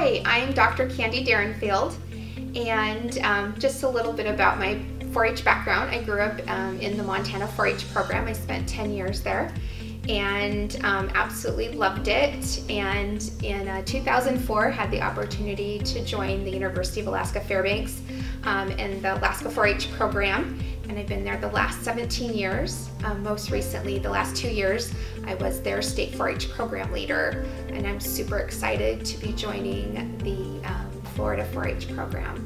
Hi, I'm Dr. Candi Dierenfield, and just a little bit about my 4-H background. I grew up in the Montana 4-H program. I spent 10 years there and absolutely loved it. And in 2004, had the opportunity to join the University of Alaska Fairbanks in the Alaska 4-H program. And I've been there the last 17 years. Most recently, the last 2 years, I was their state 4-H program leader, and I'm super excited to be joining the Florida 4-H program.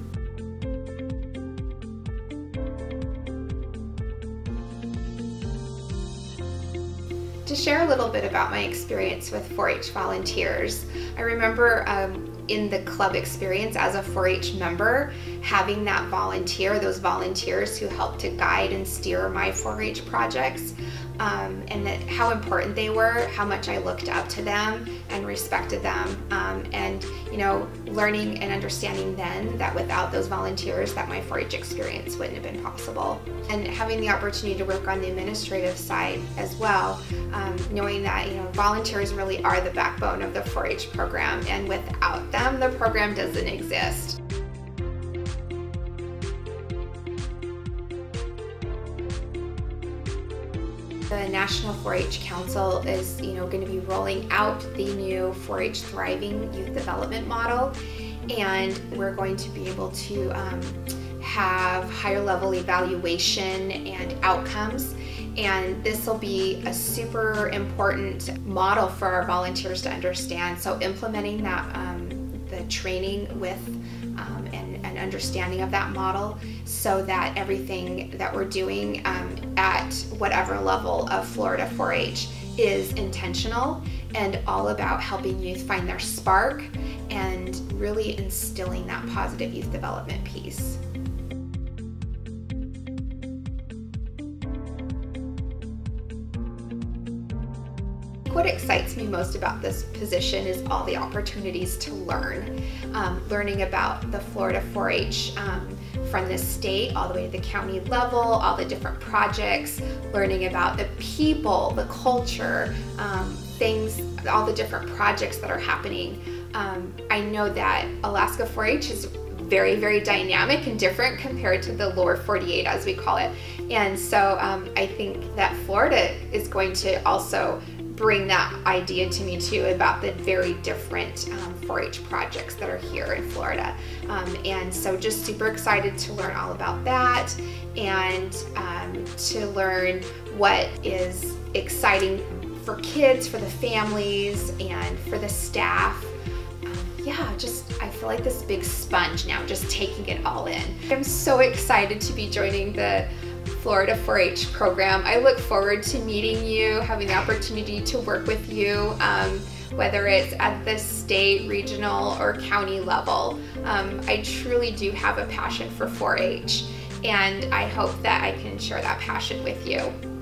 To share a little bit about my experience with 4-H volunteers, I remember in the club experience as a 4-H member, having that volunteer, those volunteers who helped to guide and steer my 4-H projects, and that how important they were, how much I looked up to them and respected them, and you know, learning and understanding then that without those volunteers that my 4-H experience wouldn't have been possible. And having the opportunity to work on the administrative side as well, knowing that, you know, volunteers really are the backbone of the 4-H program, and without them the program doesn't exist. The National 4-H Council is, going to be rolling out the new 4-H Thriving Youth Development Model, and we're going to be able to have higher level evaluation and outcomes. And this will be a super important model for our volunteers to understand. So implementing that, the training with and understanding of that model, so that everything that we're doing at whatever level of Florida 4-H is intentional and all about helping youth find their spark and really instilling that positive youth development piece. What excites me most about this position is all the opportunities to learn. Learning about the Florida 4-H from the state all the way to the county level, all the different projects, learning about the people, the culture, things, all the different projects that are happening. I know that Alaska 4-H is very, very dynamic and different compared to the lower 48, as we call it. And so I think that Florida is going to also bring that idea to me too, about the very different 4-H projects that are here in Florida. And so just super excited to learn all about that, and to learn what is exciting for kids, for the families, and for the staff. Yeah, I feel like this big sponge now, just taking it all in. I'm so excited to be joining the Florida 4-H program. I look forward to meeting you, having the opportunity to work with you, whether it's at the state, regional, or county level. I truly do have a passion for 4-H, and I hope that I can share that passion with you.